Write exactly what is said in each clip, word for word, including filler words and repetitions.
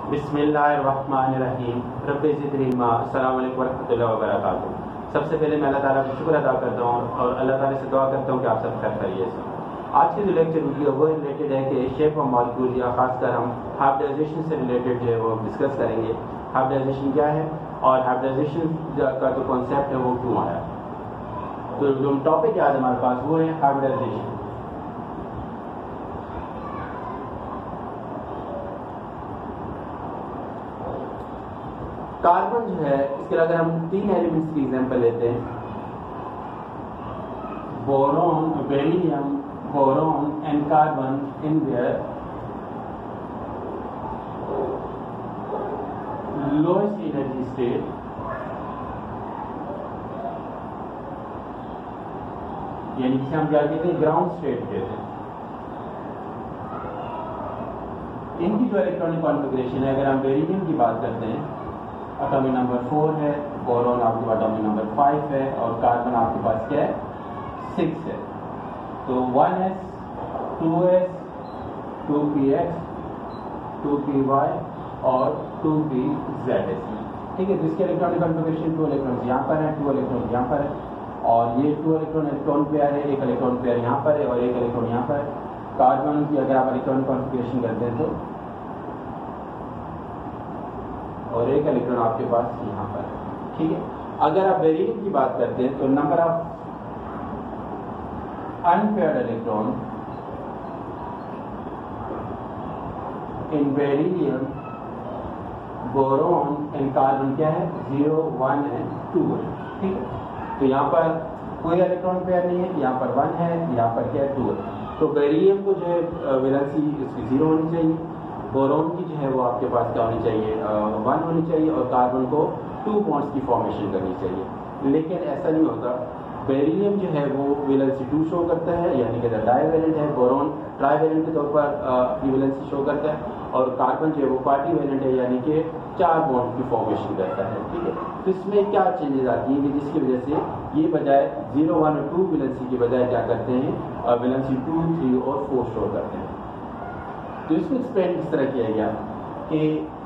बिस्मिल्लाहिर्रहमानिर्रहीम रब्बि ज़िदनी इल्मा। अस्सलामु अलैकुम वरहमतुल्लाहि वबरकातुहू। सबसे पहले मैं अल्लाह ताला का शुक्र अदा करता हूँ और अल्लाह ताला से दुआ करता हूँ कि आप सब खैर खैरियत से। आज की जो लेक्चर वीडियो वो रिलेटेड है कि शेप ऑफ मॉलिक्यूल या खासकर हम हाइब्रिडाइजेशन से रिलेटेड जो है वो डिस्कस करेंगे। हाइब्रिडाइजेशन क्या है और हाइब्रिडाइजेशन का जो कॉन्सेप्ट है वो क्यों आया। तो जो टॉपिक आज हमारे पास वो है हाइब्रिडाइजेशन। कार्बन जो है इसके अगर हम तीन एलिमेंट्स की एग्जांपल लेते हैं, boron, beryllium, boron and carbon in their lowest energy state, यानी जिसे हम क्या कहते हैं ग्राउंड स्टेट कहते हैं। इनकी जो इलेक्ट्रॉनिक कॉन्फ़िगरेशन है, अगर हम बेरिलियम की बात करते हैं, एटॉमिक नंबर फोर है, बोरॉन आपके पास एटॉमिक नंबर फाइव है और कार्बन आपके पास क्या है सिक्स है। तो one s, two s, two p x, two p Y और टू पी जेड एस। ठीक है, जिसके इलेक्ट्रॉनिक कॉन्फ़िगरेशन टू इलेक्ट्रॉन यहाँ पर है, टू इलेक्ट्रॉन यहाँ पर है और ये टू इलेक्ट्रॉन इलेक्ट्रॉन पेयर है, एक इलेक्ट्रॉन पेयर यहाँ पर है और एक इलेक्ट्रॉन यहाँ पर है। कार्बन की अगर आप इलेक्ट्रॉनिक कॉन्फ़िगरेशन करते हैं तो और एक इलेक्ट्रॉन आपके पास यहाँ पर है। ठीक है, अगर आप बेरिलियम की बात करते हैं तो number of unpaired electron in beryllium, boron and carbon क्या है जीरो, वन एंड टू है। ठीक है, तो यहाँ पर कोई इलेक्ट्रॉन पेयर नहीं है, यहाँ पर वन है, यहाँ पर क्या है टू है। तो बेरिलियम को जो है वैलेंसी इसकी जीरो होनी चाहिए, बोरॉन की जो है वो आपके पास क्या होनी चाहिए वन होनी चाहिए और कार्बन को टू बॉन्ड्स की फॉर्मेशन करनी चाहिए। लेकिन ऐसा नहीं होता, बेरिलियम जो है वो वैलेंसी टू शो करता है, यानी कि डाईवैलेंट है, बोरॉन ट्राईवैलेंट के तौर पर अपनी वैलेंसी शो करता है और कार्बन जो है वो क्वाड्रीवैलेंट है, यानी कि चार बॉन्ड की फॉर्मेशन करता है। ठीक है, तो इसमें क्या चेंजेस आती हैं कि जिसकी वजह से ये बजाय जीरो, वन और टू वैलेंसी की बजाय क्या करते हैं वैलेंसी टू, थ्री और फोर शो करते हैं। तो इसको एक्सप्लेन इस तरह किया गया कि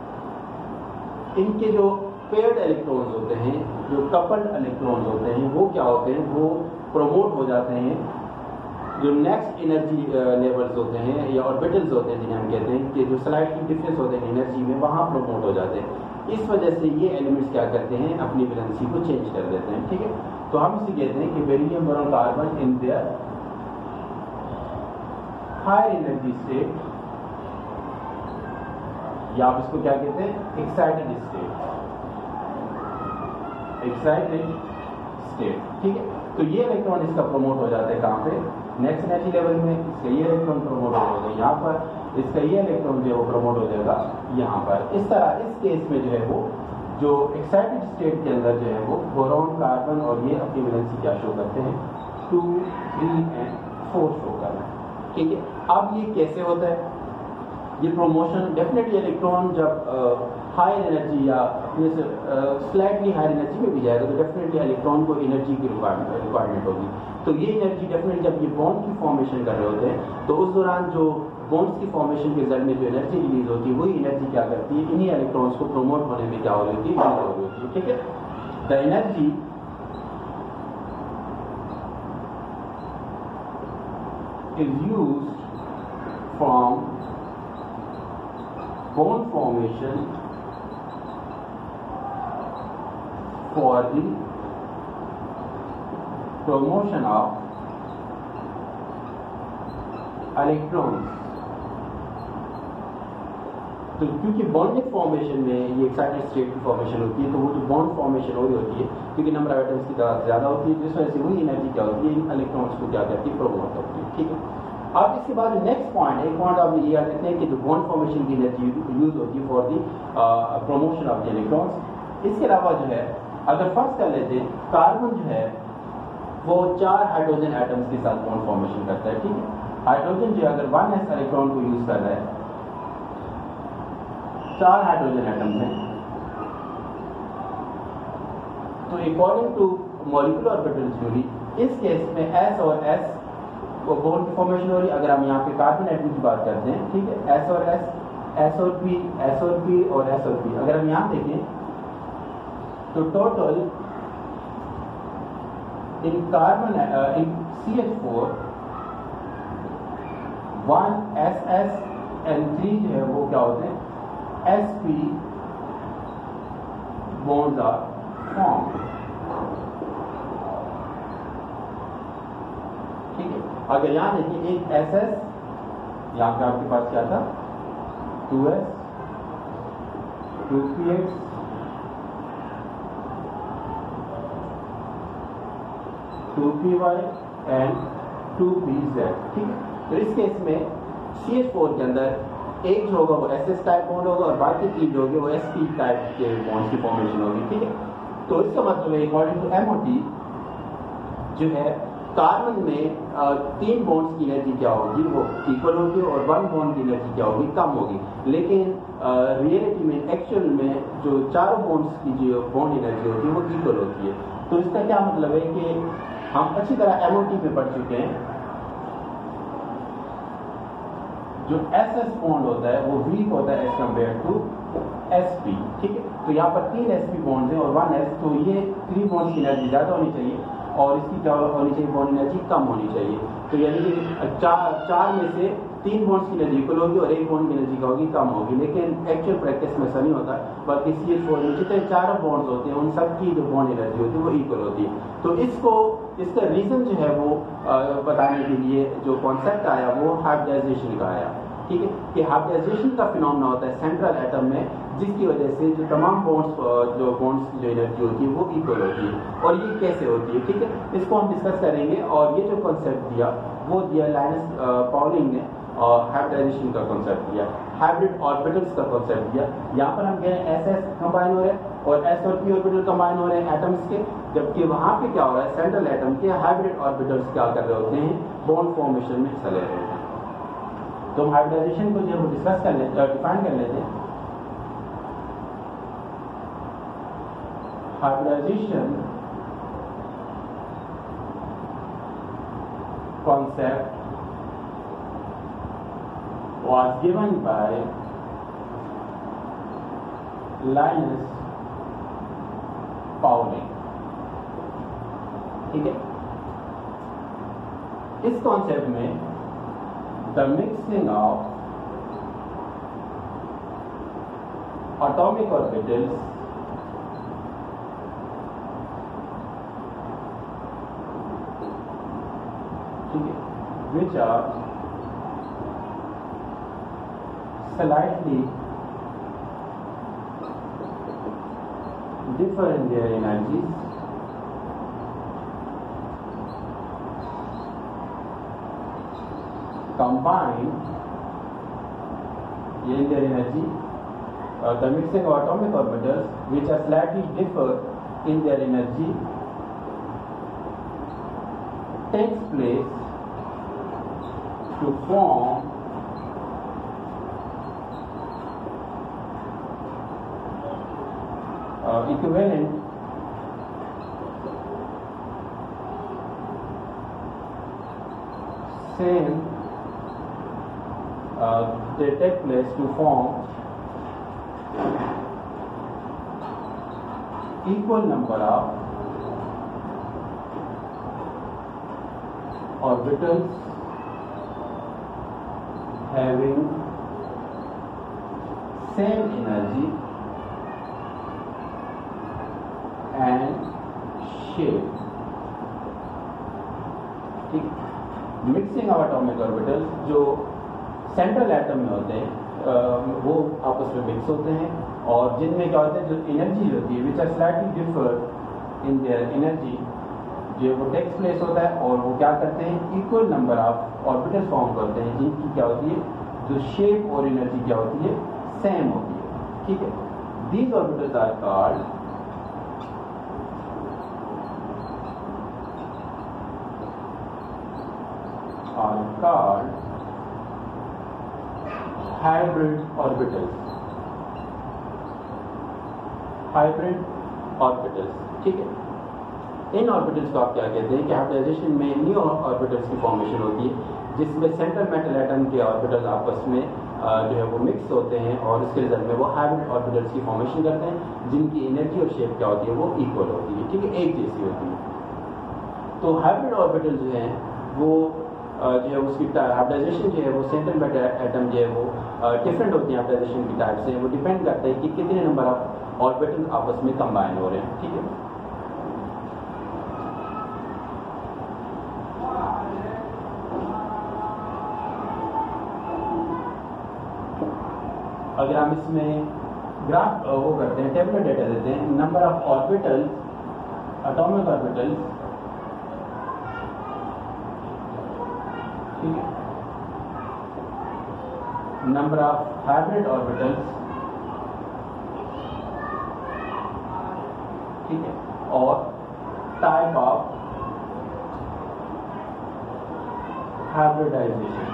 इनके जो पेयर्ड इलेक्ट्रॉन्स होते हैं, जो कपल्ड इलेक्ट्रॉन्स होते हैं, वो क्या होते हैं, वो प्रमोट हो जाते हैं। जो नेक्स्ट एनर्जी लेवल्स होते हैं या ऑर्बिटल्स होते हैं जिन्हें हम कहते हैं कि जो स्लाइटली डिफरेंस होते हैं एनर्जी में, वहाँ प्रमोट हो जाते हैं। इस वजह से ये एलिमेंट्स क्या करते हैं अपनी वैलेंसी को चेंज कर देते हैं। ठीक है, तो हम इसे कहते हैं कि beryllium, boron, carbon in their higher energy state, या आप इसको क्या कहते हैं एक्साइटेड स्टेट, एक्साइटेड स्टेट। ठीक है, तो ये इलेक्ट्रॉन इसका प्रमोट हो जाता है कहाँ पे नेक्स्ट एनर्जी लेवल में, इसका ये इलेक्ट्रॉन प्रमोट हो जाएगा यहाँ पर, इसका ये इलेक्ट्रॉन जो है वो प्रमोट हो जाएगा यहाँ पर। इस तरह इस केस में जो है वो जो एक्साइटेड स्टेट के अंदर जो है वो बोरॉन, कार्बन और ये अपनी वैलेंसी क्या शो करते हैं two, three and four show कर रहे हैं। ठीक है, अब ये कैसे होता है ये प्रमोशन? डेफिनेटली इलेक्ट्रॉन जब हायर एनर्जी या अपने से स्लाइटली हायर एनर्जी में भी जाएगा तो डेफिनेटली इलेक्ट्रॉन को एनर्जी की रिक्वायरमेंट होगी। तो ये एनर्जी डेफिनेटली जब ये बॉन्ड की फॉर्मेशन कर रहे होते हैं तो उस दौरान जो बॉन्ड्स की फॉर्मेशन के रिजल्ट में जो एनर्जी रिलीज होती है वही एनर्जी क्या करती है इन्हीं इलेक्ट्रॉन्स को प्रमोट होने में क्या हो रही होती है, यूज हो रही होती है। ठीक है, the energy is used from bond formation for the promotion of electrons। तो क्योंकि बॉन्डिंग फॉर्मेशन में ये एक्साइटेड स्टेट की फॉर्मेशन होती है, तो वो जो बॉन्ड फॉर्मेशन हो रही होती है क्योंकि नंबर ऑफ एटम्स की तादाद ज्यादा होती है, जिस वजह से वही एनर्जी क्या होती है इन इलेक्ट्रॉन्स को क्या करती है प्रमोट करती है। ठीक है, अब इसके बाद नेक्स्ट पॉइंट एक पॉइंट आप ये याद रखते हैं कि जो बॉन्ड फॉर्मेशन की एनर्जी यूज होती है for the promotion of the electrons. इसके अलावा जो है अगर फर्स्ट कर लेते हैं कार्बन जो है वो चार हाइड्रोजन एटम्स के साथ बॉन्ड फॉर्मेशन करता है। ठीक है, हाइड्रोजन जो अगर वन एस इलेक्ट्रॉन को यूज कर रहा है, चार हाइड्रोजन एटम्स हैं, तो according to molecular orbital theory इस केस में एस और एस बॉन्ड की फॉर्मेशन हो रही है। अगर हम यहाँ पे कार्बन एटम की बात करते हैं, ठीक है, एस और एस एस और पी, एस और पी और एस और पी। अगर हम यहां देखें तो total in carbon in C H four one s s N three जो है वो क्या होते हैं, S p bonds are form. ठीक है, अगर यहां देखिए एक एस एस, यहां पे आपके पास क्या था, two s, two p x, two p y and two P z. ठीक है, तो इस केस में सी एच फोर के अंदर एक जो होगा वो एस एस टाइप बॉन्ड होगा और बाकी तीन जो होंगे वो एस पी टाइप के बॉन्ड की फॉर्मेशन होगी। ठीक है, तो इसका मतलब है according to M O T जो है कार्बन में आ, तीन बॉन्ड्स की एनर्जी क्या होगी, वो इक्वल होगी और वन बॉन्ड की एनर्जी क्या होगी, कम होगी। लेकिन रियलिटी में, एक्चुअल में जो चारों बॉन्ड्स की जो बॉन्ड एनर्जी होती है वो इक्वल होती है। तो इसका क्या मतलब है कि हम अच्छी तरह एम ओ टी में पढ़ चुके हैं, जो एस एस बॉन्ड होता है वो वीक होता है as compare to S p. ठीक है, तो यहाँ पर तीन एस पी बॉन्ड है और वन एस, तो ये थ्री बॉन्ड की एनर्जी ज्यादा होनी चाहिए और इसकी क्या होनी चाहिए, बॉन्ड एनर्जी कम होनी चाहिए। तो यानी कि चार चार में से तीन बॉन्ड्स की एनर्जी इक्वल होगी और एक बॉन्ड की एनर्जी क्या होगी, कम होगी। लेकिन एक्चुअल प्रैक्टिस में ऐसा नहीं होता, बल्कि सी एच फोर में जितने चारों बॉन्ड्स होते हैं उन सबकी जो बॉन्ड एनर्जी होती है वो इक्वल होती है। तो इसको, इसका रीजन जो है वो आ, बताने के लिए जो कॉन्सेप्ट आया वो हाइब्रिडाइजेशन का आया। ठीक है, कि हाइब्रिडाइजेशन का फिनोमेना होता है सेंट्रल एटम में, जिसकी वजह से जो तमाम बॉन्ड्स जो बॉन्ड्स की जो एनर्जी होती है वो इक्वल होती है। और ये कैसे होती है, ठीक है, इसको हम डिस्कस करेंगे। और ये जो कॉन्सेप्ट दिया वो दिया लाइनस पाउलिंग ने, और हाइब्रिडाइजेशन का कॉन्सेप्ट दिया, हाइब्रिड ऑर्बिटल्स का कॉन्सेप्ट दिया। यहाँ पर हम कह रहे हैं एस एस कंबाइन हो रहे हैं और एस और पी ऑर्बिटल कंबाइन हो रहे हैं एटम्स के, जबकि वहां पे क्या हो रहा है, सेंट्रल एटम के हाइब्रिड ऑर्बिटल्स क्या कर रहे होते हैं, बॉन्ड फॉर्मेशन में हिस्सा ले रहे होते हैं। तो हम हाइब्रिडाइजेशन को जब डिस्कस कर लेते, डिफाइन कर लेते हैं। Hybridization concept was given by Linus Pauling। ठीक है, इस कॉन्सेप्ट में the mixing of atomic orbitals which are slightly differ in their energies combined in their energy, uh, the mixing of atomic orbitals which are slightly differ in their energy takes place to form uh, equivalent same uh, they take place to form equal number of orbitals having same energy and shape। ठीक, mixing of atomic orbitals जो central atom में होते हैं वो आपस में mix होते हैं और जिनमें क्या होता है, जो एनर्जी होती है which are slightly differ in their energy, जो वो टेक्स प्लेस होता है और वो क्या करते हैं, equal number of orbitals form करते हैं जिनकी क्या होती है, जो शेप और एनर्जी क्या होती है, सेम होती है। ठीक है, these orbitals are called are called hybrid orbitals, hybrid orbitals. ठीक है, इन ऑर्बिटल्स को आप क्या कहते हैं कि हाइब्रिडाइजेशन में न्यू ऑर्बिटल्स की फॉर्मेशन होती है जिसमें सेंट्रल मेटल एटम के ऑर्बिटल्स आपस में जो है वो मिक्स होते हैं और उसके रिजल्ट में वो हाइब्रिड ऑर्बिटल्स की फॉर्मेशन करते हैं, जिनकी एनर्जी और शेप क्या होती है वो इक्वल होती है, ठीक है, एक जैसी होती है। तो हाइब्रिड ऑर्बिटल जो है वो जो है उसकी हाइब्रिडाइजेशन जो है वो सेंट्रल मेटल एटम जो है वो डिफरेंट होती है हाइब्रिडाइजेशन की टाइप से, वो डिपेंड करता है कि कितने नंबर ऑफ ऑर्बिटल आपस में कंबाइन हो रहे हैं, ठीक है। अगर हम इसमें ग्राफ वो करते हैं, टेबुलर डेटा देते हैं, number of orbitals, atomic orbitals, ठीक है, नंबर ऑफ हाइब्रिड ऑर्बिटल्स, ठीक है, और टाइप ऑफ हाइब्रिडाइजेशन,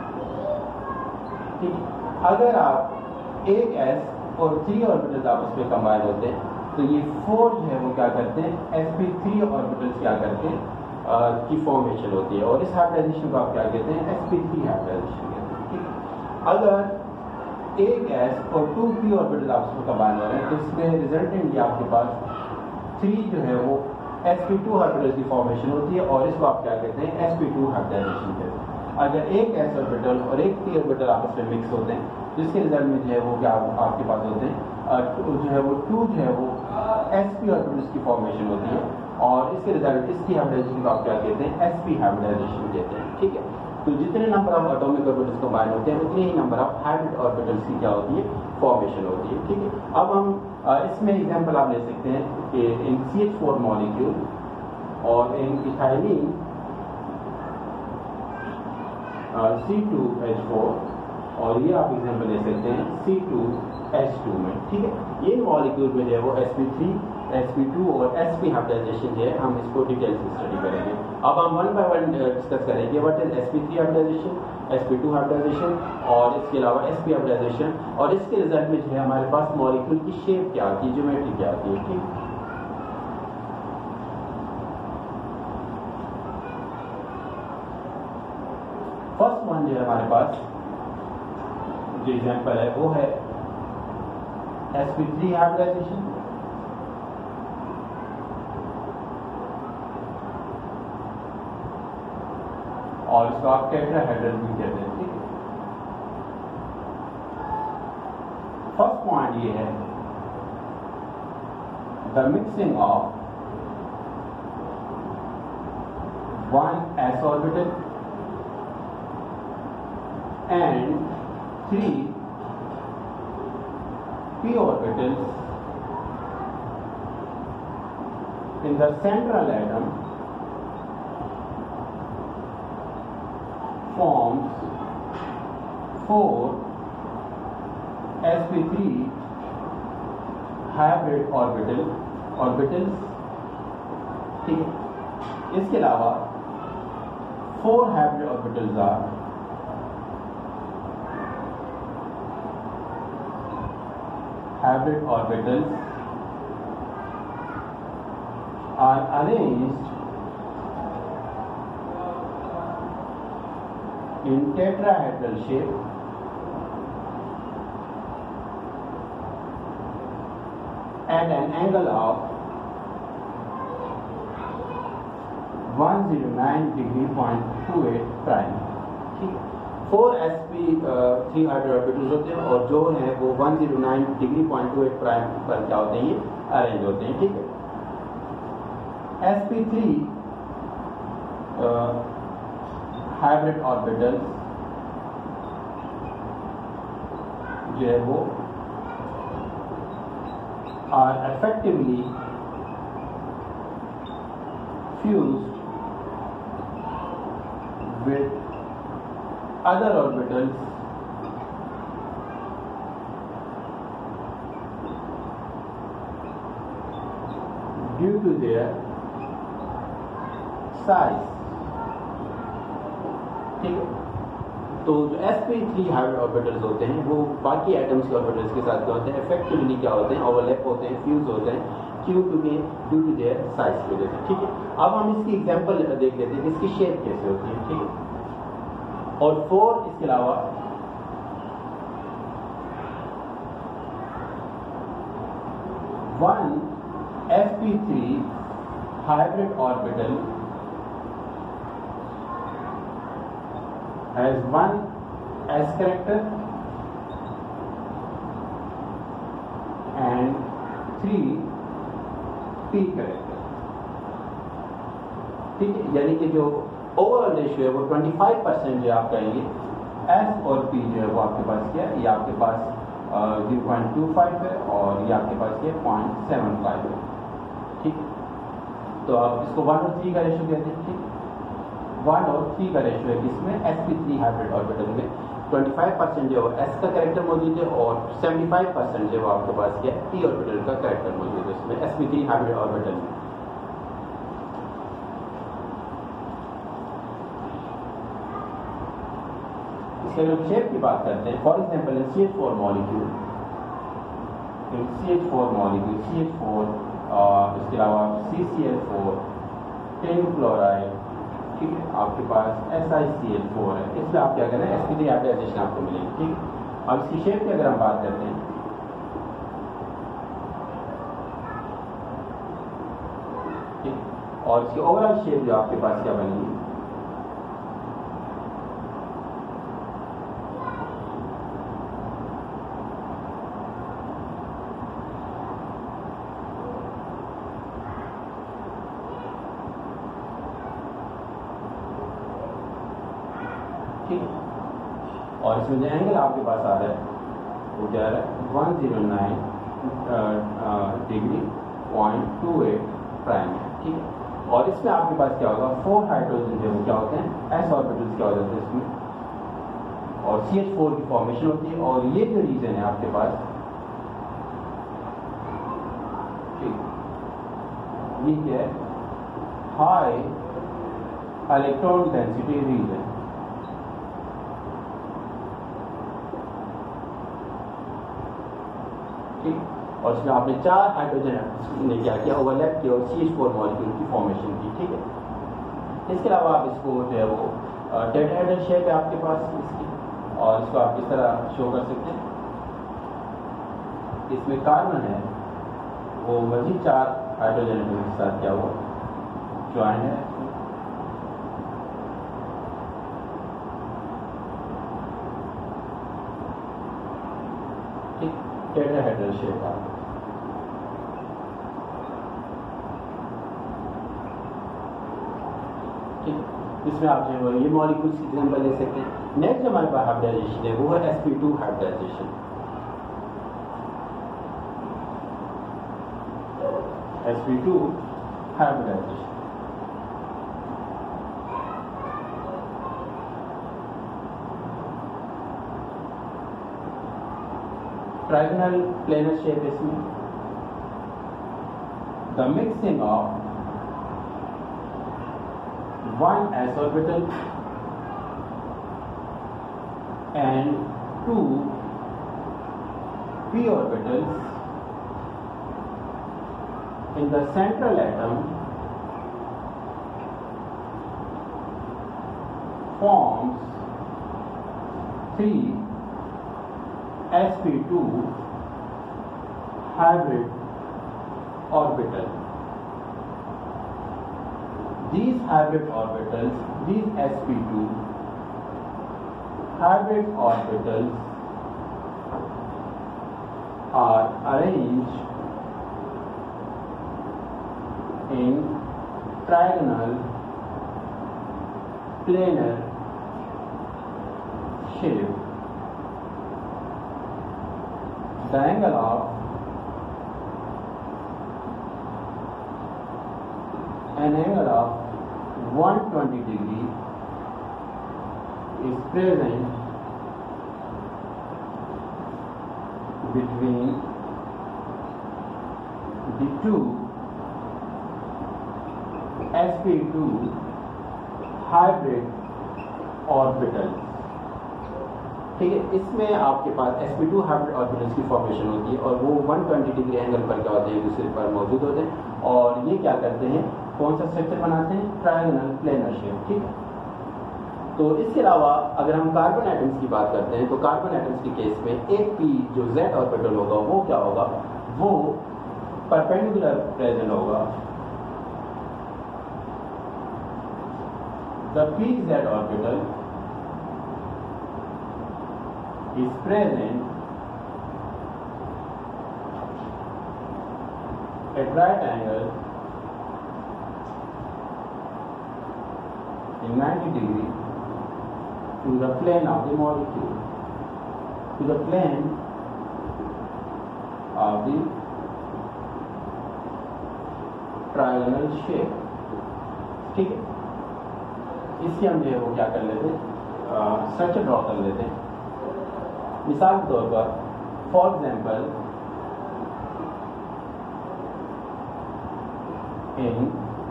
ठीक है। अगर आप एक एस और थ्री ऑर्बिटल्स आपस में कंबाइन होते हैं तो ये फोर जो है वो क्या करते हैं, एस पी थ्री ऑर्बिटल्स क्या करते हैं आ, की फॉर्मेशन होती है, और इस हाइब्रिडाइजेशन को आप क्या कहते हैं, एस पी थ्री हाइब्रिडाइजेशन कहते हैं, ठीक है। अगर एक एस और टू पी ऑर्बिटल आपस में कंबाइन हो रहे हैं तो इसमें रिजल्टेंटली आपके पास थ्री जो है वो एस पी टू ऑर्बिटल्स की फॉर्मेशन होती है, और इसको आप क्या कहते हैं, एस पी टू हाइब्रिडाइजेशन कहते हैं। अगर एक एस ऑर्बिटल और एक पी ऑर्बिटल आपस में मिक्स होते हैं जिसके रिजल्ट में जो है वो क्या आपके पास होते हैं, जो है वो टू जो है वो एस पी ऑर्बिटल्स की फॉर्मेशन होती है, और इसके रिजल्ट इसकी हाइब्रिडाइजेशन को आप क्या कहते हैं, एस पी हाइब्रिडाइजेशन कहते हैं, ठीक है। तो जितने number of atomic orbitals combine होते हैं उतने ही नंबर ऑफ हाइब्रिड ऑर्बिटल्स की क्या होती है, फॉर्मेशन होती है, ठीक है। अब हम इसमें एग्जांपल आप ले सकते हैं कि in C H four molecule और in ethylene C two H four, और ये आप एग्जांपल ले सकते हैं सी टू एच टू में, ठीक है। ये मॉलिक्यूल में जो है वो S P three, s P two और एस पी हाइब्रिडाइजेशन जो है हम इसको डिटेल से स्टडी करेंगे। अब हम वन बाय वन डिस्कस करेंगे what is s P three hybridization, S P two hybridization, और इसके अलावा एस पी हाइब्रिडाइजेशन, और इसके रिजल्ट में जो है हमारे पास मॉलिक्यूल की शेप क्या आती है, ज्योमेट्री क्या आती है, ठीक। फर्स्ट वन जो है हमारे पास जो एग्जांपल है वो है एस पी थ्री हाइब्रिडाइजेशन, और इसको आप टेट्राहेड्रल भी कहते हैं, ठीक है। फर्स्ट पॉइंट ये है the mixing of one s orbital and three p orbitals in the central atom forms four s p three hybrid orbital orbitals, ठीक है। इसके अलावा four hybrid orbitals are hybrid orbitals are arranged in tetrahedral shape at an angle of one hundred nine degree point two eight prime, ठीक है। Four s P three hydrogen orbitals होते हैं और जो है वो one zero nine degree point two eight prime पर क्या होते हैं, ये अरेंज होते हैं, ठीक है। S P three hybrid orbitals जो है वो are effectively fused with other orbitals due to their size, ठीक है। तो जो s P three hybrid orbitals होते हैं वो बाकी एटम्स के ऑर्बिटल्स के साथ क्या होते हैं, इफेक्टिवली क्या होते हैं, ओवरलैप होते हैं, फ्यूज होते हैं, क्यों क्योंकि ड्यू टू देयर साइज की वजह से, ठीक है। अब हम इसकी एग्जांपल देख लेते हैं कि इसकी शेप कैसे होती है, ठीक है। और फोर इसके अलावा one F p three hybrid orbital has one s character and three p character. ठीक है, यानी कि जो ओवरऑल रेशियो है वो पच्चीस परसेंट जो आप कहेंगे एस और पी जो है वो आपके पास क्या है, ये आपके पास जीरो पॉइंट टू फाइव है और ये आपके पास ये पॉइंट सेवन फाइव है। ठीक, तो आप इसको वन और थ्री का रेशियो कहते हैं। ठीक, वन और थ्री का रेशियो है किसमें, s P three hybrid orbital में पच्चीस परसेंट जो है एस का कैरेक्टर मौजूद है और पचहत्तर परसेंट जो आपके पास क्या है पी ऑर्बिटल का कैरेक्टर मौजूद है इसमें S P three hybrid orbital में। शेप की बात करते हैं, for example C H four molecule, C H four molecule C H four, इसके अलावा C C L four, tin chloride, ठीक है, आपके पास S I C L four है, इसमें आप क्या करें एस पी थ्री हाइब्रिडाइजेशन आपको मिलेगी। ठीक है, अब इसकी शेप की अगर हम बात करते हैं, ठीक, और इसकी ओवरऑल शेप जो आपके पास क्या बनेगी, और इसमें जो एंगल आपके पास आ रहा है वो क्या आ रहा है one zero nine degree point two eight prime है। ठीक है, और इसमें आपके पास क्या होगा, फोर हाइड्रोजन जो क्या होते हैं एस ऑर्बिटल्स क्या हो जाते हैं इसमें, और सी एच फोर की फॉर्मेशन होती है। और ये जो रीजन है आपके पास, ठीक, ये क्या है, हाई इलेक्ट्रॉन डेंसिटी रीजन। और इसमें आपने चार हाइड्रोजन ने क्या किया, ओवरलैप किया और सी एच फोर मॉलिक्यूल की फॉर्मेशन की। ठीक है, इसके अलावा आप इसको जो है वो टेट्राहेड्रल शेप है आपके पास इसकी, और इसको आप इस तरह शो कर सकते हैं। इसमें कार्बन है वो मजीद चार हाइड्रोजन के साथ क्या हुआ ज्वाइन है। ठीक, टेट्राहेड्रल शेप है। इसमें आप जो है ये मॉलिक्यूल्स की एग्जांपल ले सकते हैं। नेक्स्ट जो हमारे पास हाइब्रिडाइजेशन है वो है S P two hybridization. S P two hybridization trigonal planar shape इसमें the mixing of one s orbital and two p orbitals in the central atom forms three s p two hybrid orbital. These hybrid orbitals, these s p two hybrid orbitals are arranged in trigonal planar shape. The angle of an angle of one hundred twenty degree is present between the two s p two hybrid orbitals. ठीक है, इसमें आपके पास s p two hybrid orbitals की formation होती है और वो एक सौ बीस डिग्री एंगल पर क्या होते हैं, एक दूसरे पर मौजूद होते हैं और ये क्या करते हैं, कौन सा स्ट्रक्चर बनाते हैं, ट्रायंगल प्लेनर शेप। ठीक है, तो इसके अलावा अगर हम कार्बन एटम्स की बात करते हैं तो कार्बन एटम्स के केस में एक पी जो z ऑर्बिटल होगा वो क्या होगा, वो परपेंडिकुलर प्रेजेंट होगा। The pz orbital is present at right angle in ninety degree to the plane of the molecule, to the plane of the trigonal shape। ठीक है, इससे हम जो है वो क्या कर लेते हैं, स्ट्रक्चर ड्रॉ कर लेते हैं। मिसाल के तौर पर फॉर एग्जाम्पल इन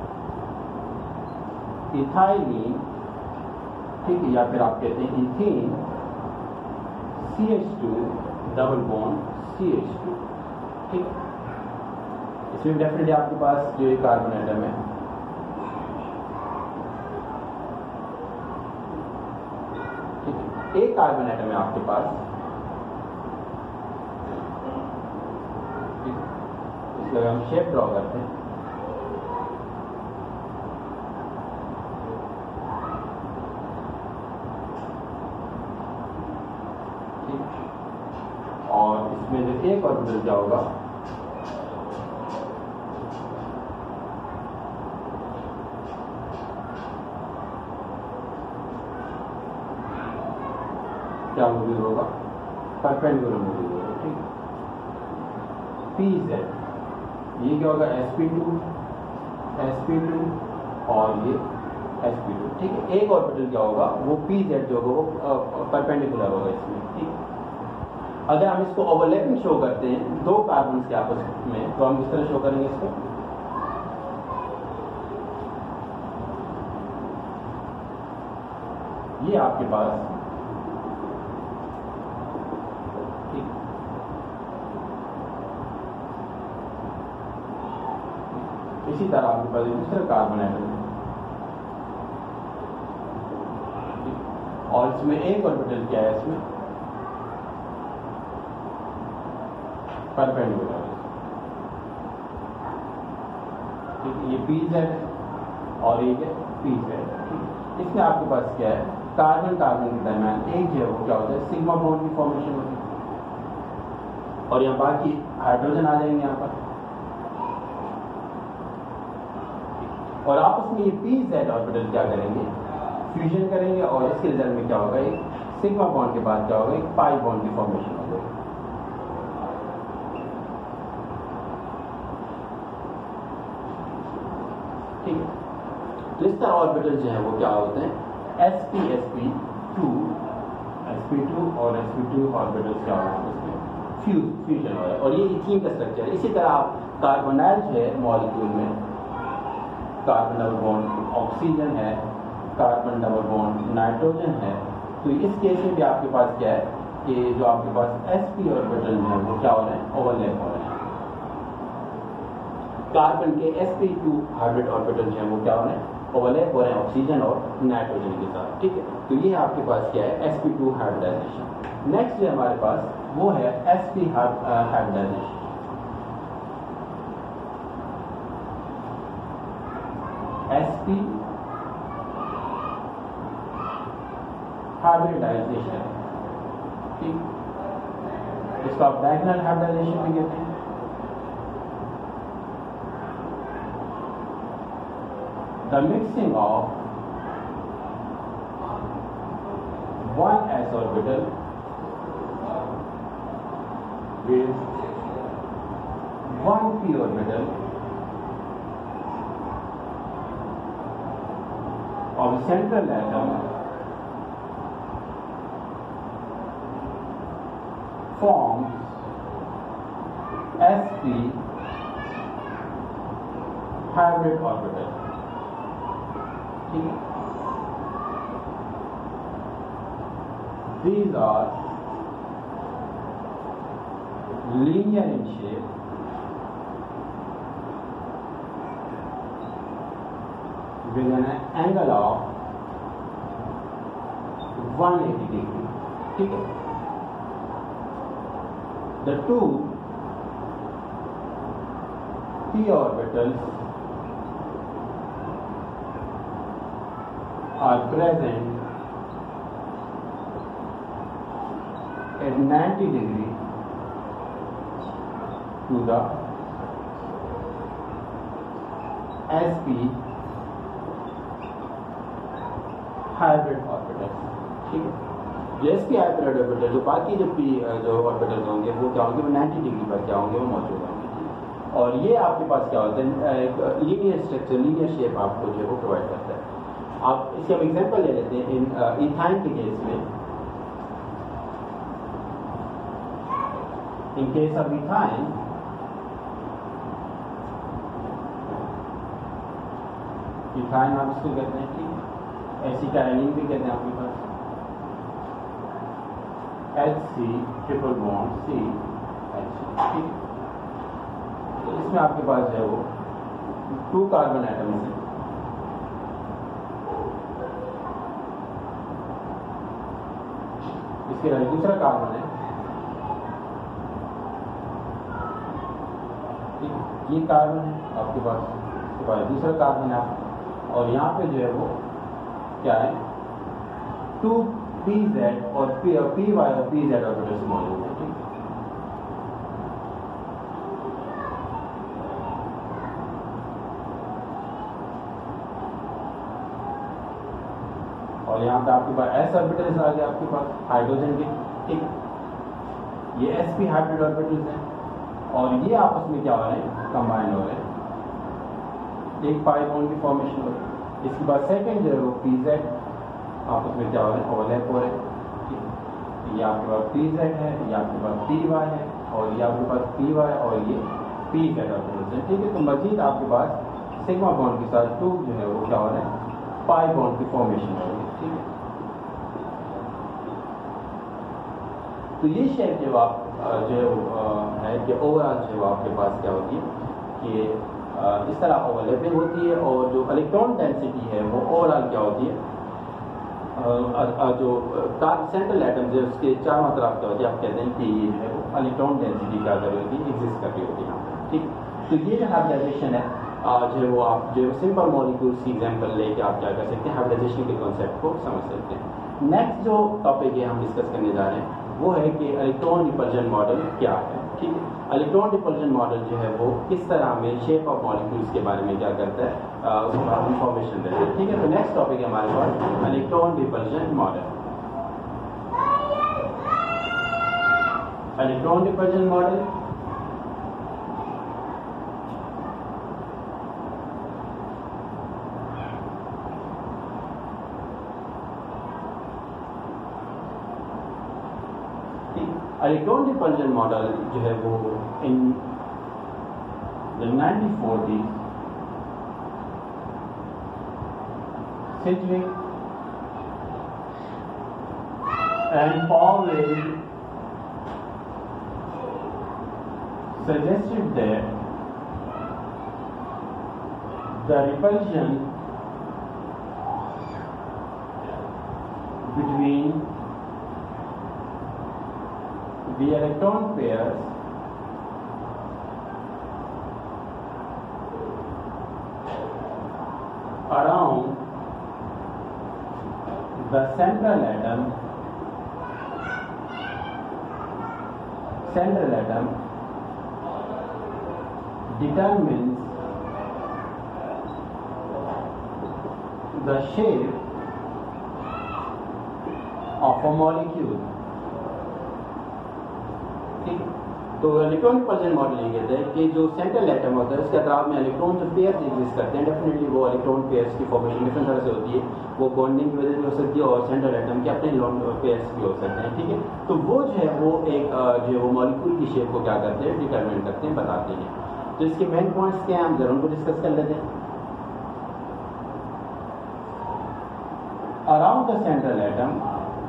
इथाइलिन, ठीक है, या फिर आप कहते हैं ethene C H two double bond C H two. ठीक है, इसमें डेफिनेटली आपके पास जो एक कार्बन एटम है, ठीक है, एक कार्बन एटम है आपके पास, इसलिए हम शेप ड्रॉ करते हैं। और इसमें जो एक ऑर्बिटल क्या होगा, क्या मौजूद होगा, परपेंडिकुलर मौजूद होगा। ठीक है, पी जेड ये क्या होगा, S P two S P two और ये एस पी टू। ठीक है, एक ऑर्बिटल क्या होगा, वो पी जेड जो होगा वो परपेंडिकुलर होगा इसमें। ठीक है, अगर हम इसको ओवरलैपिंग शो करते हैं दो कार्बन के आपस में, तो हम किस तरह शो करेंगे इसको, ये आपके पास, ठीक, इसी तरह आपके पास दूसरा कार्बन एटम, और इसमें एक ऑर्बिटल क्या है, इसमें परपेंडिकुलर। ठीक है, ये पी जेड और ये क्या पी जेड। ठीक, इसमें आपके पास क्या है, कार्बन कार्बन के दरमियान एक जो है वो क्या होता है, सिग्मा बॉन्ड की फॉर्मेशन होती है, और यहाँ बाकी हाइड्रोजन आ जाएंगे यहाँ पर, और आपस में ये पी जेड ऑर्बिटल क्या करेंगे, फ्यूजन करेंगे, और इसके रिजल्ट में क्या होगा, एक सिग्मा बॉन्ड के बाद क्या होगा, एक पाई बॉन्ड की फॉर्मेशन होगी। ठीक है, तो इस तरह ऑर्बिटल जो है वो क्या होते हैं, S P S P two S P two और एस पी टू ऑर्बिटल्स क्या होगा, उसमें फ्यूज फ्यूजन हो रहा है, और ये इथीन का स्ट्रक्चर है। इसी तरह आप कार्बोनाइल जो है मॉलिक्यूल में, कार्बन डबल बॉन्ड ऑक्सीजन है, कार्बन डबल बॉन्ड नाइट्रोजन है, तो इस केस में भी आपके पास क्या है कि जो आपके पास एस पी ऑर्बिटल जो है वो क्या हो रहे हैं, ओवरलैप हो रहे हैं। कार्बन के S P two hybrid orbital जो है वो क्या हो रहे हैं, ओवरलैप हो रहे हैं ऑक्सीजन और नाइट्रोजन के साथ। ठीक है, तो ये आपके पास क्या है, S P two hybridization. Next जो हमारे पास वो है S P hybridization. S P hybridization, ठीक, इसको आप डायगोनल हाइब्रिडाइजेशन भी कहते हैं। The mixing of one s orbital with one p orbital of the central atom forms sp hybrid orbital। These are linear in shape, with an angle of one hundred eighty degree, ठीक है। The two p orbitals are present at ninety degree to the sp hybrid orbital, ठीक है। जो sp hybrid orbital, जो बाकी जो p जो orbital होंगे वो क्या होंगे, वो नब्बे डिग्री पर क्या होंगे, वो मौजूद होंगे। और ये आपके पास क्या होता है, एक लीनियर स्ट्रक्चर, लीनियर शेप आपको जो है वो प्रोवाइड करता है। आप इसके हम एग्जांपल ले लेते हैं। इन इथाइन के केस में, in case of ethyne, ethyne आप इसको कहते हैं, ठीक है। ऐसी कैरोलिन भी कहते हैं आपके पास, H C triple bond C H, ठीक है। तो इसमें आपके पास जो है वो टू कार्बन एटम्स हैं, इसके बाद दूसरा कार्बन है, ठीक है। ये कार्बन है आपके पास, इसके बाद दूसरा कार्बन है, और यहाँ पे जो है वो क्या है, टू पी जेड और पी पी वाई और पी जेड ऑर्बिटल्स मौजूद है, ठीक। और यहाँ पे आपके पास एस ऑर्बिटल्स आ गए आपके पास हाइड्रोजन के, ठीक। ये sp हाइब्रिड ऑर्बिटल्स हैं, और ये आपस में क्या हो रहे हैं, कंबाइन हो रहे हैं, एक पाई बॉन्ड की फॉर्मेशन हो रही है। इसके बाद सेकंड जो है वो पी जेड आपस में क्या हो रहे हैं, ओवरलैप हो रहे हैं, ठीक। ये आपके पास पी जेड है, ये आपके पास पी वाई है, और ये आपके पास पी वाई और ये पी जेड ऑर्बिटल्स हैं, ठीक है। तो मजीद आपके पास सिग्मा बॉन्ड के साथ टू जो है वो क्या हो रहे हैं, पाई बॉन्ड की फॉर्मेशन हो रही है, ठीक है। तो ये शेप जो आप जो है कि ओवरऑल जो आपके पास क्या होती है कि इस तरह ओवरलैपिंग होती है, और जो इलेक्ट्रॉन डेंसिटी है वो ओवरऑल क्या होती है, जो सेंट्रल एटम जो उसके चारों तरफ क्या होती है, आप कहते हैं कि ये है वो इलेक्ट्रॉन डेंसिटी क्या कर रही होती है, एग्जिस्ट कर रही होती है यहाँ पे, ठीक। तो ये जो हाइब्रिडाइजेशन है, जो है वो आप जो सिंपल मॉलिक्यूल्स की एग्जांपल लेके आप क्या कर सकते हैं, हाइब्रिडाइजेशन के कॉन्सेप्ट को समझ सकते हैं। नेक्स्ट जो टॉपिक है हम डिस्कस करने जा रहे हैं वो है कि इलेक्ट्रॉन रिपल्जन मॉडल क्या है, ठीक है। इलेक्ट्रॉन रिपल्जन मॉडल जो है वो किस तरह में शेप ऑफ मॉलिक्यूल्स के बारे में क्या करता है, उसके बारे में इंफॉर्मेशन देता है, ठीक है। तो नेक्स्ट टॉपिक है हमारे पास electron repulsion model. Electron repulsion model electron repulsion model जो है वो in the nineteen forty Sedgwick and Powell suggested that the repulsion between the electron pairs around the central atom central atom determines the shape of a molecule, ठीक। तो electron repulsion model ये कहते हैं कि जो सेंट्रल एटम होता है उसके अतराफ में इलेक्ट्रॉन जो पेयर्स एग्जिस्ट करते हैं, डेफिनेटली वो इलेक्ट्रॉन पेयर्स की फॉर्मेशन डिफरेंट तरह से होती है, वो बॉन्डिंग की वजह से हो सकती है, और सेंट्रल एटम के अपने पेयर्स भी हो सकते हैं, ठीक है। तो वो जो है वो एक जो है वो मॉलिक्यूल की शेप को क्या करते हैं, डिटरमिन करते हैं, बताते हैं। तो इसके मेन पॉइंट्स क्या हैं, हम जरा उनको डिस्कस कर लेते हैं। Around the central atom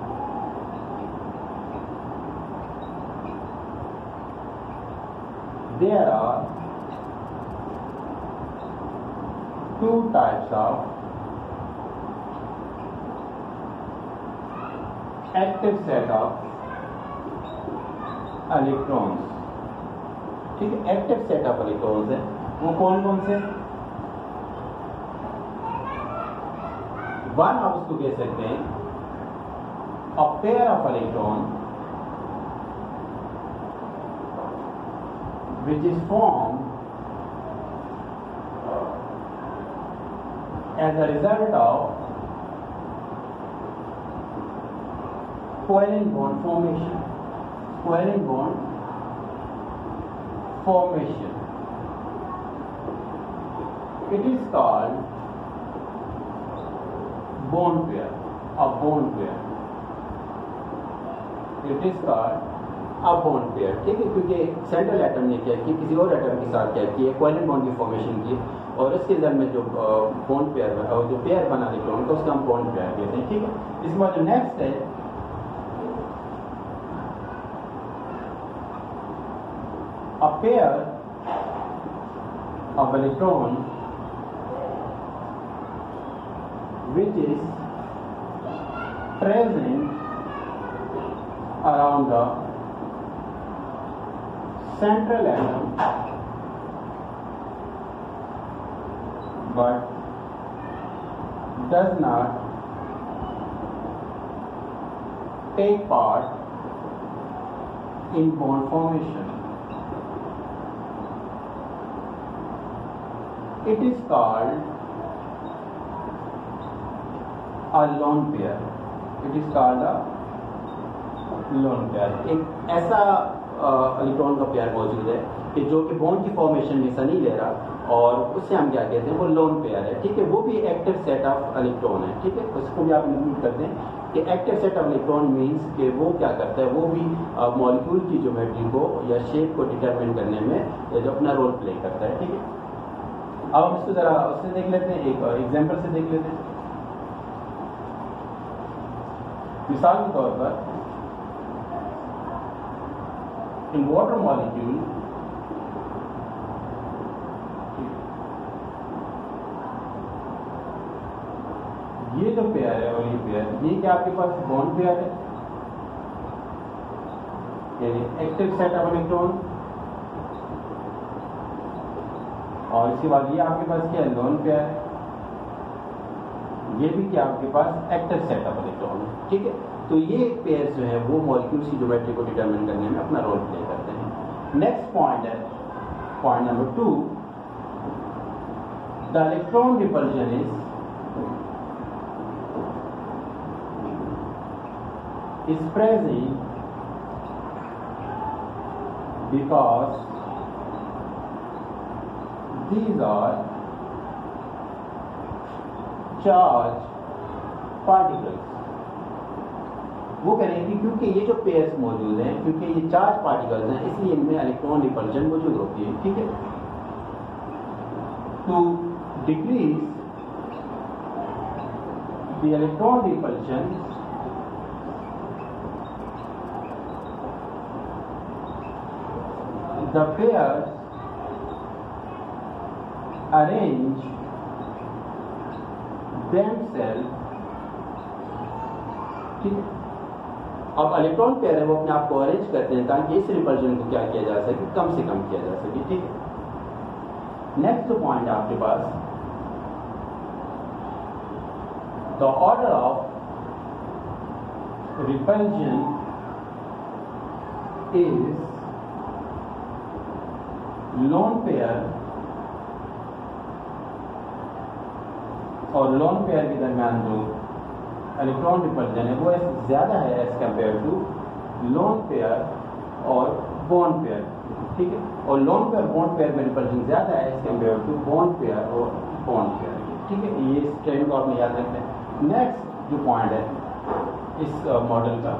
there are two types of active set of electrons. ठीक है, एक्टिव सेट ऑफ इलेक्ट्रॉन्स है वो कौन कौन से? वन आप उसको कह सकते हैं a pair of electron which is form as a result of covalent bond formation. Covalent bond formation. It is called bond pair. A bond pair. It is called a bond pair. ठीक है, क्योंकि central atom ने क्या किया, किसी और atom के साथ क्या किया, कोवेलेंट बॉन्ड की फॉर्मेशन की और इसके रिजल्ट में जो बॉन्ड पेयर और जो पेयर बना इलेक्ट्रॉन का उसका हम बॉन्ड पेयर कहते हैं। ठीक है, इसके बाद जो नेक्स्ट है a pair of electron which is present around the central atom but does not take part in bond formation. It is called a lone pair. It is called a lone pair. एक ऐसा electron का pair मौजूद है कि जो कि bond की formation में हिस्सा नहीं ले रहा और उससे हम क्या कहते हैं, वो लोन पेयर है। ठीक है, वो भी एक्टिव सेट ऑफ इलेक्ट्रॉन है। ठीक है, उसको भी आप इंक्लूड करते हैं कि active set of electron means कि वो क्या करता है, वो भी मॉलिक्यूल की ज्योमेट्री को या शेप को डिटरमिन करने में जो अपना रोल प्ले करता है। ठीक है, अब हम इसको जरा उससे देख लेते हैं, एक एग्जाम्पल से देख लेते हैं। मिसाल के तौर पर इन वाटर मॉलिक्यूल ये जो पेयर है और ये पेयर, ये क्या आपके पास बॉन्ड पेयर है, यानी एक्टिव सेट ऑफ इलेक्ट्रॉन, और इसके बाद ये आपके पास क्या है, लोन पेयर है। ये भी क्या आपके पास एक्टिव सेट ऑफ इलेक्ट्रॉन है। ठीक है, तो ये पेयर जो है वो मॉलिक्यूल्स की ज्योमेट्री को डिटरमिन करने में अपना रोल प्ले करते हैं। नेक्स्ट पॉइंट है point number two, the electron repulsion is is present because these are charged particles. वो कह रहे हैं कि क्योंकि ये जो पेयर्स मौजूद हैं, क्योंकि ये चार्ज पार्टिकल्स हैं, इसलिए इनमें इलेक्ट्रॉन रिपल्जन मौजूद होती है। ठीक है, to decrease the electron repulsion the pairs arrange themselves। ठीक है, अब इलेक्ट्रॉन पेयर है वो अपने आप को अरेंज करते हैं ताकि इस रिपल्जन को क्या किया जा सके, कम से कम किया जा सके। ठीक है, नेक्स्ट पॉइंट आपके पास, the order of repulsion is lone pair और लोन पेयर के दरमियान जो इलेक्ट्रॉन रिपल्जन है वो ज्यादा है as compare to lone pair और बॉन्ड पेयर। ठीक है, और लोन पेयर बॉन्ड पेयर में रिपल्जन ज्यादा है as compare to bond pair और बॉन्ड पेयर। ठीक है, ये इस ट्रेंड को आपने याद रखना है। नेक्स्ट जो पॉइंट है इस मॉडल का,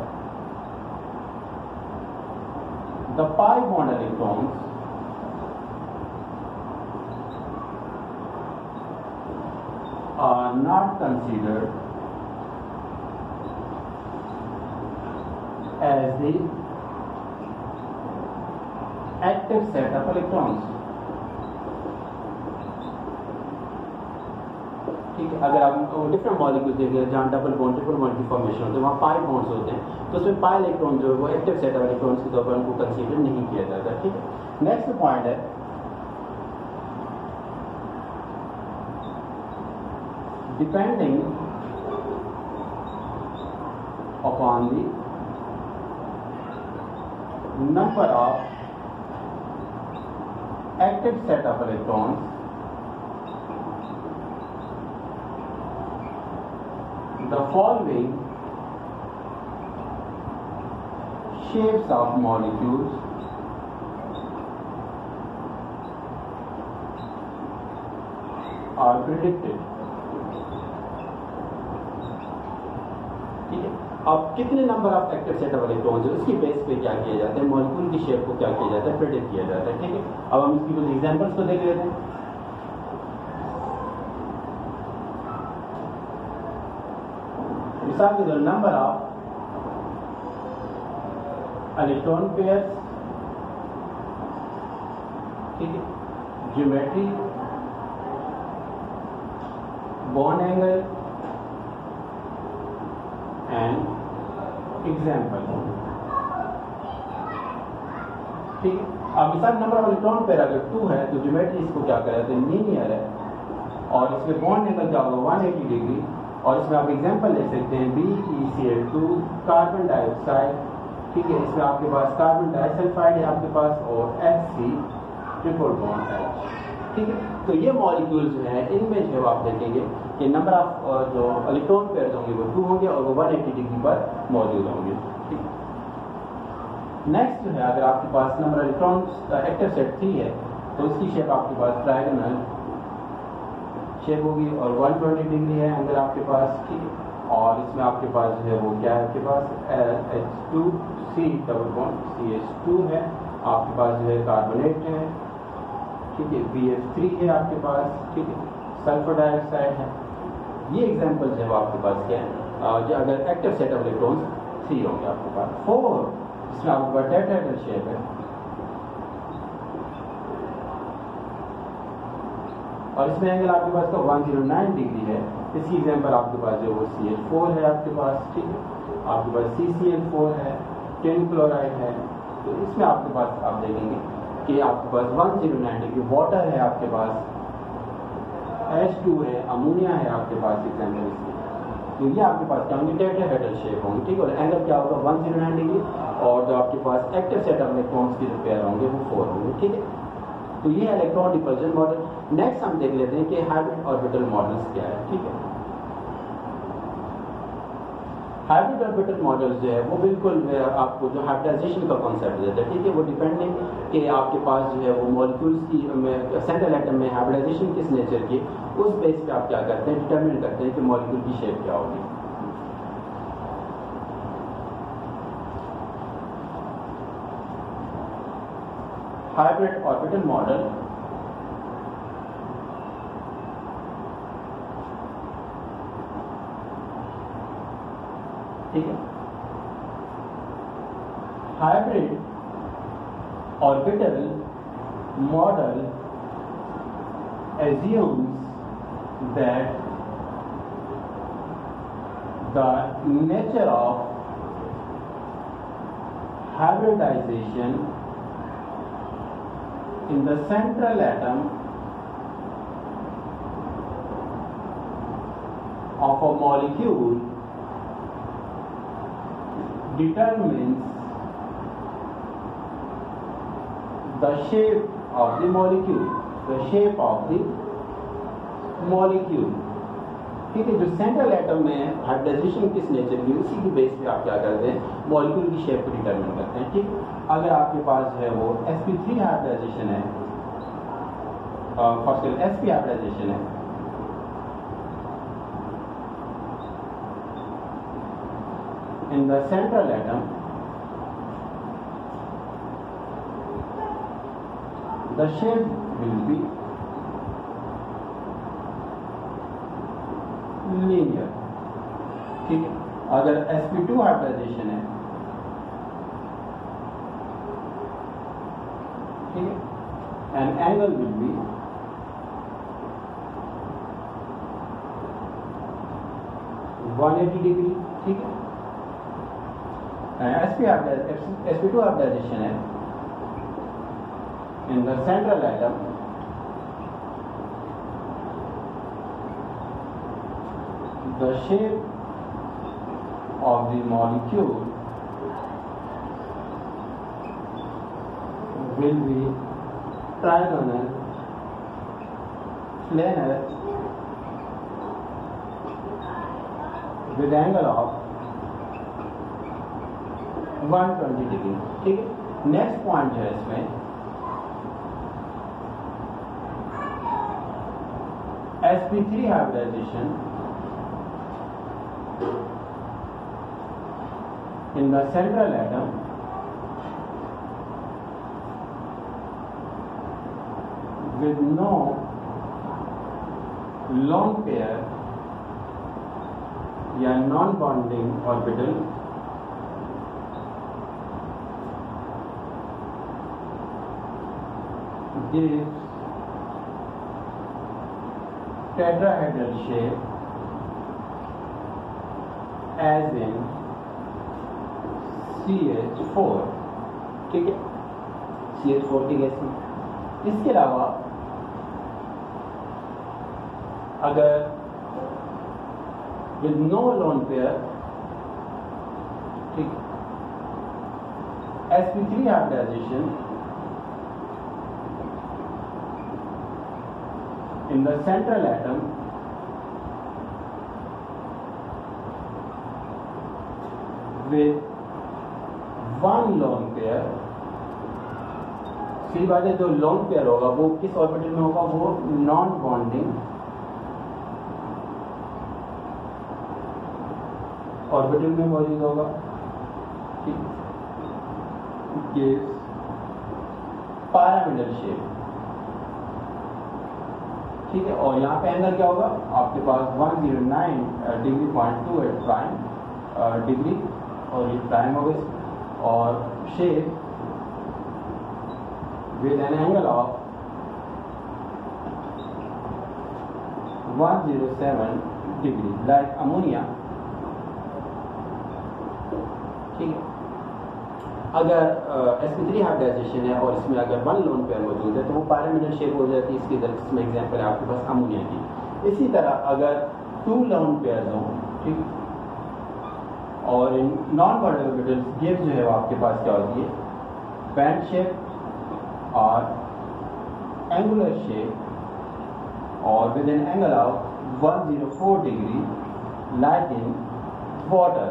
the pi bond electrons are not considered as the active set of electrons। ठीक ठीक है। अगर आप डिफरेंट मॉलिक्यूल देखें जहाँ डबल बॉन्ड ट्रिपल बॉन्ड की फॉर्मेशन होते हैं वहाँ पाई बॉन्ड्स होते हैं, तो उसमें पाई इलेक्ट्रॉन जो है वो एक्टिव सेट ऑफ इलेक्ट्रॉन्स के तौर पर उनको कंसीडर नहीं किया जाता। ठीक है। नेक्स्ट पॉइंट है depending upon the number of active set of electrons the following shapes of molecules are predicted। ठीक है। अब कितने number of active set of electrons है उसकी बेस पे क्या किया जाता है, मॉलिक्यूल की शेप को क्या किया जाता है, प्रेडिक्ट किया जाता है। ठीक है। अब हम इसकी कुछ एग्जांपल्स को देख लेते हैं। मिसाल के तौर नंबर ऑफ इलेक्ट्रॉन पेयर्स, ठीक है, geometry, bond angle and example. ठीक है। अब मिसाल नंबर ऑफ इलेक्ट्रॉन पेयर अगर टू है तो ज्योमेट्री इसको क्या कहते हैं, लीनियर है, और इसमें बॉन्ड एंगल क्या होगा वन एटी डिग्री, और इसमें आप एग्जांपल ले सकते हैं B E C L two, carbon dioxide. ठीक है। इसमें आपके पास कार्बन डाइसल्फाइड है आपके पास, और H C triple bond H. ठीक है। तो ये मॉलिक्यूल्स जो है इनमें जो आप देखेंगे कि नंबर ऑफ जो इलेक्ट्रॉन पेयर्स होंगे वो टू होंगे और वो वन एटी डिग्री पर मौजूद होंगे। ठीक है। नेक्स्ट जो है अगर आपके पास number electron active set three है तो उसकी शेप आपके पास ट्रायगोनल शेप होगी और वन ट्वेंटी डिग्री है एंगल आपके पास। ठीक है। और इसमें आपके पास जो है वो क्या है, आपके पास H two C double bond C H two है, आपके पास जो है कार्बोनेट है। ठीक है। बी एफ थ्री है आपके पास। ठीक है। सल्फर डाइऑक्साइड है। ये एग्जांपल जो है आपके पास क्या है, जो अगर active set of electrons three होंगे आपके पास। फोर इसमें आपके पास टेट्राहेड्रल शेप है, और इसमें एंगल आपके पास का वन जीरो नाइन डिग्री है। इसकी एग्जांपल आपके पास जो वो सी एल फोर है आपके पास। ठीक है। आपके पास सी सी एल फोर है, टिन क्लोराइड है। तो इसमें आपके पास आप देखेंगे कि आपके पास one zero nine degree water है आपके पास, एच टू है, अमोनिया है आपके पास एग्जाम्पल इसकी। तो ये आपके पास क्या होंगे, टेट्राहेड्रल शेप होंगे। ठीक है। और एंगल क्या होगा वन जीरो नाइन डिग्री, और जो आपके पास एक्टिव सेट ऑफ इलेक्ट्रॉन्स की जो पेयर होंगे वो फोर होंगे। ठीक है। तो ये इलेक्ट्रॉन डिपल्जन मॉडल। नेक्स्ट हम देख लेते हैं कि हाइब्रिड ऑर्बिटल मॉडल्स क्या है। ठीक है। हाइब्रिड ऑर्बिटल मॉडल्स जो है वो बिल्कुल आपको जो हाइब्रिडाइजेशन का कॉन्सेप्ट देता है। ठीक है। वो डिपेंडिंग कि आपके पास जो है वो मॉलिक्यूल्स की सेंट्रल एटम में हाइब्रिडाइजेशन किस नेचर की, उस बेस पे आप क्या करते हैं, डिटरमिन करते हैं कि मॉलिक्यूल की शेप क्या होगी। हाइब्रिड ऑर्बिटल मॉडल ठीक है। Hybrid orbital model assumes that the nature of hybridization in the central atom of a molecule determines the shape of the molecule, the shape of the molecule। ठीक है। जो central atom में hybridization किस nature की, उसी की base पे आप क्या करते हैं, मॉलिक्यूल की शेप को डिटरमिन करते हैं। ठीक। अगर आपके पास जो है वो एस पी थ्री हाइब्रिडाइजेशन है, फर्स्ट एस पी हाइब्रिडाइजेशन है, in the central atom the shape will be linear। ठीक है। अगर एस पी टू हाइब्रिडाइजेशन है, ठीक है, and angle will be one eighty degree, ठीक है। S P S P two hybridization है in the central atom the shape of the molecule will be trigonal, planar, with angle of one twenty degree, ठीक है। Next point है इसमें S P three hybridization in the central atom with no lone pair या non-bonding orbital gives tetrahedral shape as in C H four, ठीक है, C H four की gas में। इसके अलावा अगर विद नो लोन पेयर, ठीक, S P three hybridization in the central atom with one lone pair, सी बात है, जो लोन पेयर होगा वो किस ऑर्बिटल में होगा, वो नॉन बॉन्डिंग ऑर्बिटल में मौजूद होगा, ठीक, पैरामिडल शेप, ठीक है। और यहाँ पे एंगल क्या होगा आपके पास one zero nine degree point two eight prime degree, और ये प्राइम होगा, और shape with an angle of one zero seven degree like ammonia, ठीक है। अगर एस पी थ्री हाइब्रिडाइजेशन है और इसमें अगर वन लोन पेयर मौजूद है तो वो पैरामिडल शेप हो जाती है। इसकी इसमें एग्जांपल है आपके पास अमोनिया की। इसी तरह अगर टू लोन पेयर हों, ठीक, और in non bonded orbitals give जो है वो आपके पास क्या होती है, बैंड शेप और एंगुलर शेप, और with an angle of one zero four degree like in water,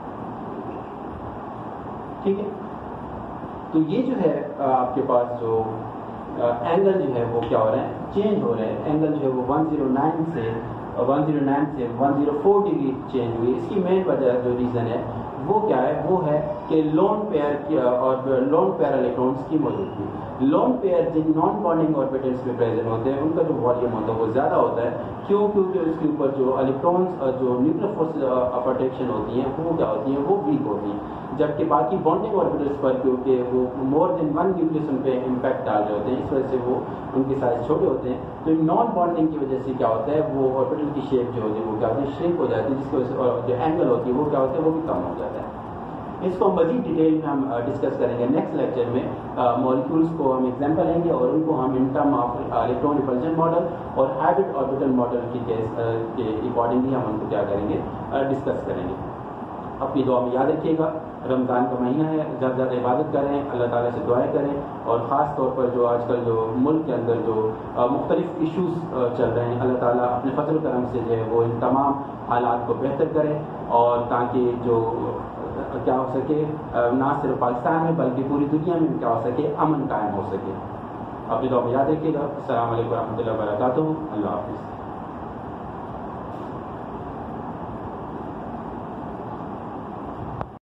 ठीक है। तो ये जो है आपके पास जो एंगल जो है वो क्या हो रहे हैं, चेंज हो रहे हैं। एंगल जो है वो वन जीरो नाइन से वन जीरो नाइन से one zero four degree change हुई। इसकी मेन वजह जो रीज़न है वो क्या है, वो है कि लोन पेयर की और लोन पेयर इलेक्ट्रॉन्स की मौजूदगी। लोन पेयर जिन नॉन बॉन्डिंग ऑर्बिटल्स में प्रेजेंट होते हैं उनका जो वॉल्यूम होता है वो ज़्यादा होता है। क्यों? क्योंकि उसके ऊपर जो इलेक्ट्रॉन्स जो न्यूक्लियर फोर्स अट्रैक्शन होती हैं वो क्या होती हैं, वो वीक होती हैं। जबकि बाकी बॉन्डिंग ऑर्बिटल्स पर क्योंकि वो मोर देन वन न्यूक्लियस पे इम्पैक्ट डाल रहे होते हैं, इस वजह से वो उनके साइज छोटे होते हैं। तो नॉन बॉन्डिंग की वजह से क्या होता है, वो ऑर्बिटल की शेप जो होती है वो क्या होती है, श्रिंक हो जाती है, जिसकी वजह से जो एंगल होती है वो क्या होता है, वो भी कम हो जाता है। इसको मजीद डिटेल में हम डिस्कस करेंगे नेक्स्ट लेक्चर में। मॉलिक्यूल्स को हम एग्जांपल लेंगे और उनको हम in term of electron repulsion model और हाइब्रिड ऑर्बिटल मॉडल की केस के अकॉर्डिंगली हम उनको क्या करेंगे, डिस्कस करेंगे। अपनी दुआ में याद रखिएगा, रमज़ान का महीना है, ज़्यादा ज़्यादा इबादत करें, अल्लाह ताला से दुआएं करें, और ख़ास तौर पर जो आजकल जो मुल्क के अंदर जो मुख्तलिफ इशूज़ चल रहे हैं, अल्लाह ताला अपने फजल करम से जो है वो इन तमाम हालात को बेहतर करें, और ताकि जो क्या हो सके ना सिर्फ पाकिस्तान में बल्कि पूरी दुनिया में क्या हो सके, अमन कायम हो सके। अपनी दुआ में याद रखिएगा। अस्सलाम वालेकुम रहमतुल्लाहि व बरकातुहू। अल्लाह हाफ़िज़।